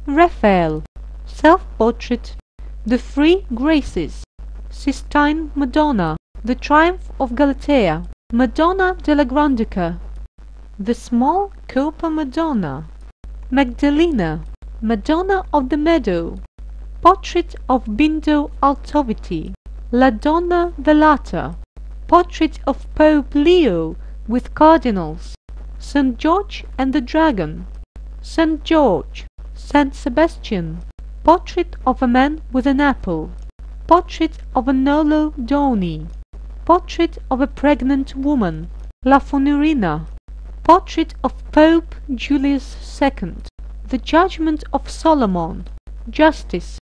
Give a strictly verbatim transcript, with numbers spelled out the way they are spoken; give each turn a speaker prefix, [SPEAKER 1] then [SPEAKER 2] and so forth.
[SPEAKER 1] Raphael, Self-Portrait, The Three Graces, Sistine Madonna, The Triumph of Galatea, Madonna della Grandica, The Small Copper Madonna, Magdalena, Madonna of the Meadow, Portrait of Bindo Altoviti, La Donna Velata, Portrait of Pope Leo with Cardinals, Saint George and the Dragon, Saint George, Saint Sebastian, Portrait of a Man with an Apple, Portrait of a Nolo Doni, Portrait of a Pregnant Woman, La Fonerina, Portrait of Pope Julius the Second, The Judgment of Solomon, Justice,